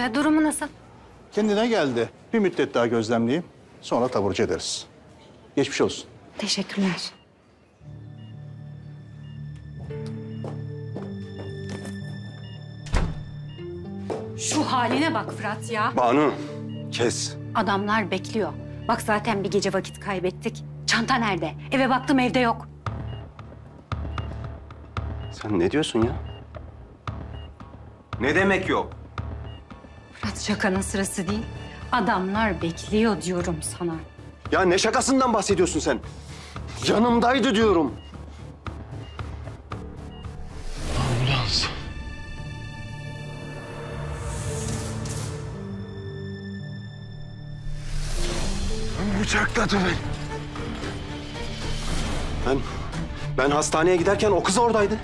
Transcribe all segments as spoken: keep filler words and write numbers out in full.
Ee, durumu nasıl? Kendine geldi. Bir müddet daha gözlemleyeyim. Sonra taburcu ederiz. Geçmiş olsun. Teşekkürler. Şu haline bak Fırat ya. Banu, kes. Adamlar bekliyor. Bak zaten bir gece vakit kaybettik. Çanta nerede? Eve baktım, evde yok. Sen ne diyorsun ya? Ne demek yok? Fırat, şakanın sırası değil. Adamlar bekliyor diyorum sana. Ya ne şakasından bahsediyorsun sen? Yanımdaydı diyorum. Ambulans. Bıçakladı beni. Ben, ben hastaneye giderken o kız oradaydı.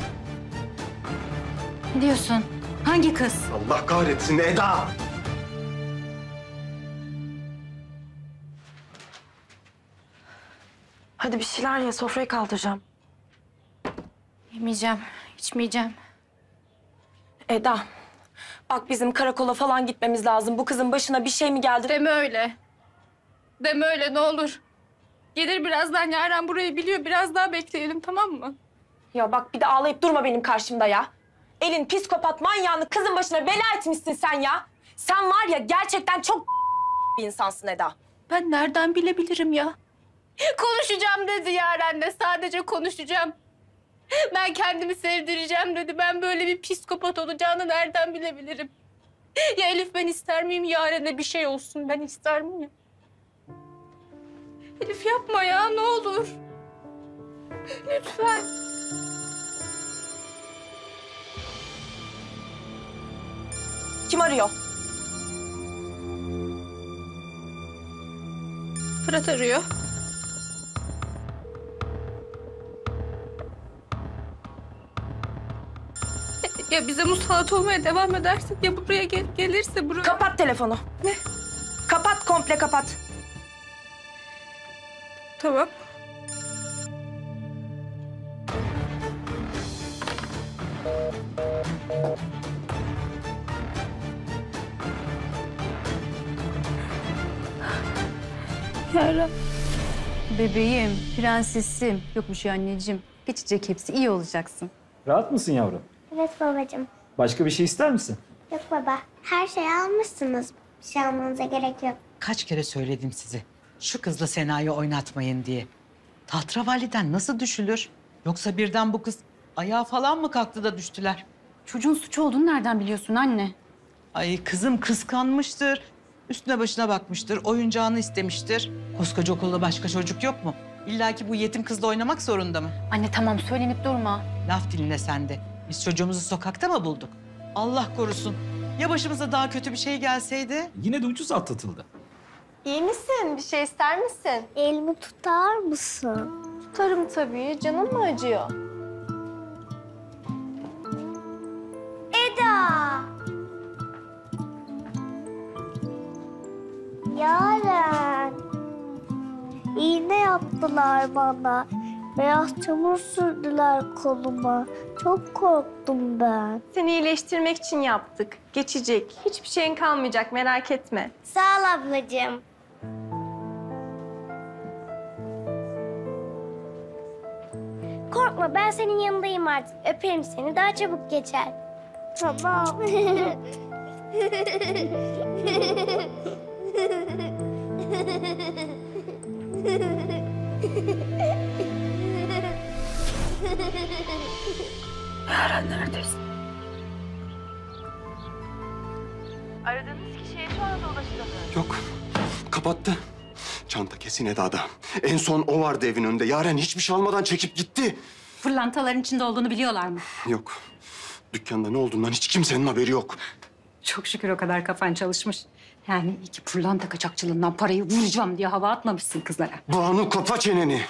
Ne diyorsun? Hangi kız? Allah kahretsin Eda. Hadi bir şeyler ye, sofrayı kaldıracağım. Yemeyeceğim, içmeyeceğim. Eda, bak bizim karakola falan gitmemiz lazım. Bu kızın başına bir şey mi geldi? Deme öyle. Deme öyle ne olur. Gelir birazdan, Yaren burayı biliyor. Biraz daha bekleyelim, tamam mı? Ya bak bir de ağlayıp durma benim karşımda ya. Elin psikopat manyağını kızın başına bela etmişsin sen ya. Sen var ya gerçekten çok bir insansın Eda. Ben nereden bilebilirim ya? Konuşacağım dedi Yaren'le. Sadece konuşacağım. Ben kendimi sevdireceğim dedi. Ben böyle bir psikopat olacağını nereden bilebilirim? Ya Elif, ben ister miyim Yaren'e bir şey olsun? Ben ister miyim? Elif yapma ya, ne olur. Lütfen. Kim arıyor? Fırat arıyor. Ya bize musallat olmaya devam edersek, ya buraya gel gelirse buraya... Kapat telefonu. Ne? Kapat, komple kapat. Tamam. Yaren. Bebeğim, prensesim. Yok bir şey anneciğim. Geçecek hepsi, iyi olacaksın. Rahat mısın yavrum? Evet babacığım. Başka bir şey ister misin? Yok baba. Her şeyi almışsınız. Bir şey almanıza gerek yok. Kaç kere söyledim size. Şu kızla Sena'yı oynatmayın diye. Tahterevaliden nasıl düşülür? Yoksa birden bu kız ayağa falan mı kalktı da düştüler? Çocuğun suçu olduğunu nereden biliyorsun anne? Ay kızım kıskanmıştır. Üstüne başına bakmıştır, oyuncağını istemiştir. Koskoca okulda başka çocuk yok mu? İlla ki bu yetim kızla oynamak zorunda mı? Anne tamam, söylenip durma. Laf diline sende. Biz çocuğumuzu sokakta mı bulduk? Allah korusun. Ya başımıza daha kötü bir şey gelseydi? Yine de ucuz atlatıldı. İyi misin? Bir şey ister misin? Elimi tutar mısın? Tutarım tabii. Canın mı acıyor? Eda! Yaren. İğne yaptılar bana. Beyaz çamur sürdüler koluma. Çok korktum ben. Seni iyileştirmek için yaptık. Geçecek. Hiçbir şeyin kalmayacak, merak etme. Sağ ol ablacığım. Korkma, ben senin yanındayım artık. Öperim seni, daha çabuk geçer. Tamam. Yaren neredesin? Aradığınız kişiye şu anda ulaşılamıyor. Yok, kapattı. Çanta kesin Eda'da. En son o vardı evin önünde. Yaren hiçbir şey almadan çekip gitti. Fırlantaların içinde olduğunu biliyorlar mı? Yok, dükkanda ne olduğundan hiç kimsenin haberi yok. Çok şükür o kadar kafan çalışmış. Yani iyi ki pırlanta kaçakçılığından parayı vuracağım diye hava atmamışsın kızlara. Banu kapa çeneni.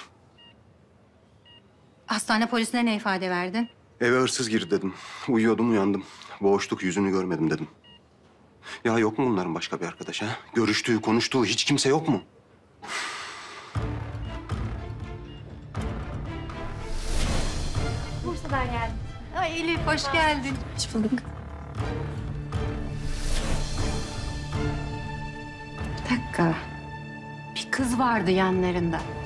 Hastane polisine ne ifade verdin? Eve hırsız girdi dedim. Uyuyordum uyandım. Boğuştuk, yüzünü görmedim dedim. Ya yok mu bunların başka bir arkadaş ha? Görüştüğü, konuştuğu hiç kimse yok mu? Bursa'dan geldim. Ay Elif, hoş geldin. Hoş bulduk. dakika. Bir kız vardı yanlarında.